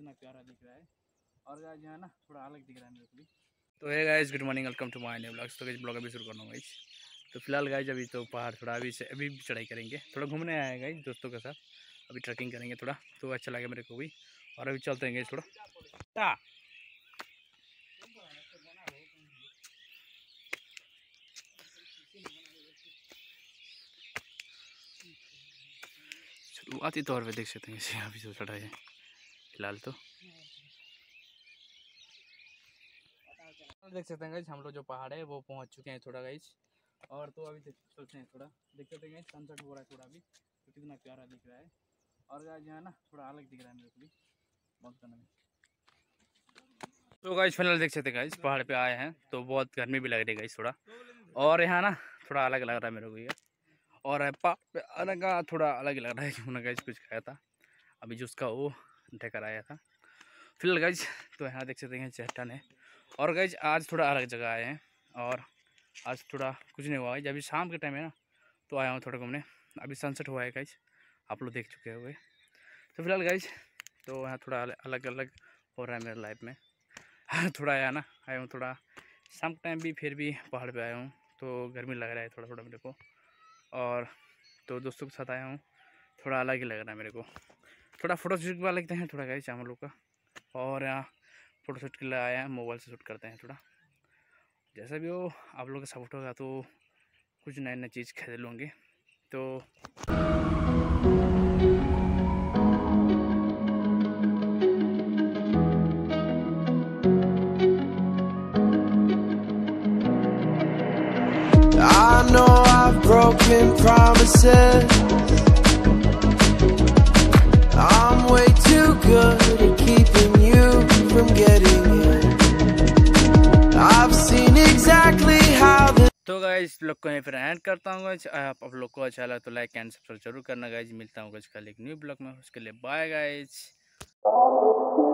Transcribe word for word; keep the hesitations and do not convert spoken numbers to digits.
कितना प्यारा दिख रहा है। और गाइस यहाँ ना थोड़ा अलग दिख रहा है मेरे को भी। तो है guys, good morning, welcome to my new vlogs. तो गाइस ब्लॉग अभी शुरू करना हूँ गाइस। तो फिलहाल गाइस अभी तो पहाड़ थोड़ा अभी से अभी चढ़ाई करेंगे, थोड़ा घूमने आए हैं गाइस दोस्तों के साथ। अभी ट्रैकिंग करेंगे थोड़ा, तो अच्छा लगा मेरे को भी। और अभी चलते हैं गाइस थोड़ा। शुरुआती तौर पे देख सकते हैं इसे, अभी जो चढ़ा है फिलहाल तो देख सकते हैं गाइस। हम लोग जो पहाड़ है वो पहुंच चुके हैं थोड़ा गाइस। और तो अभी चलते हैं थोड़ा, देख सकते हैं सनसेट हो रहा है थोड़ा अभी, तो कितना प्यारा दिख रहा है। और गाइस यहाँ ना थोड़ा अलग दिख रहा है मेरे को भी बहुत करना में। तो गाइस फाइनल देख सकते हैं गाइस, पहाड़ पे आए हैं तो बहुत गर्मी भी लग रही है गाइस थोड़ा। और यहाँ ना थोड़ा अलग लग रहा है मेरे को ये। और पहाड़ पे आने का थोड़ा अलग लग रहा है क्यों ना गाइस कुछ खाया था अभी जो उसका वो ढेकर आया था फिलहाल गाइस। तो यहाँ देख सकते हैं चट्टान है। और गाइस आज थोड़ा अलग जगह आए हैं और आज थोड़ा कुछ नहीं हुआ है, अभी शाम के टाइम है ना, तो आया हूँ थोड़ा घूमने। अभी सनसेट हुआ है गाइस, आप लोग देख चुके होंगे। तो फिलहाल गाइस तो यहाँ थोड़ा अलग अलग हो रहा है मेरे लाइफ में। थोड़ा आया ना आया हूँ थोड़ा शाम के टाइम भी, फिर भी पहाड़ पे आया हूँ तो गर्मी लग रहा है थोड़ा थोड़ा मेरे को। और तो दोस्तों के साथ आया हूँ, थोड़ा अलग ही लग रहा है मेरे को। थोड़ा फोटो शूट वाला लगते हैं थोड़ा गाइस हम लोग का। और यहाँ फ़ोटो शूट के लिए आया हैं, मोबाइल से शूट करते हैं थोड़ा। जैसा भी हो आप लोग का सपोर्ट होगा तो कुछ नए नए चीज़ खरीद लूँगी। तो I know I've broken promises. I'm way too good at keeping you from getting in. I've seen exactly how the तो गाइस लोग को यहीं पर एंड करता हूँ गाइस। आप आप लोग को अच्छा लगा तो लाइक एंड सब्सक्राइब जरूर करना गाइस। मिलता हूँ गाइस कल एक न्यू ब्लॉग में, उसके लिए बाय गाइस।